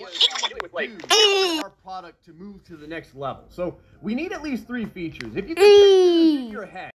our product to move to the next level. So we need at least 3 features. If you can picture this in your head.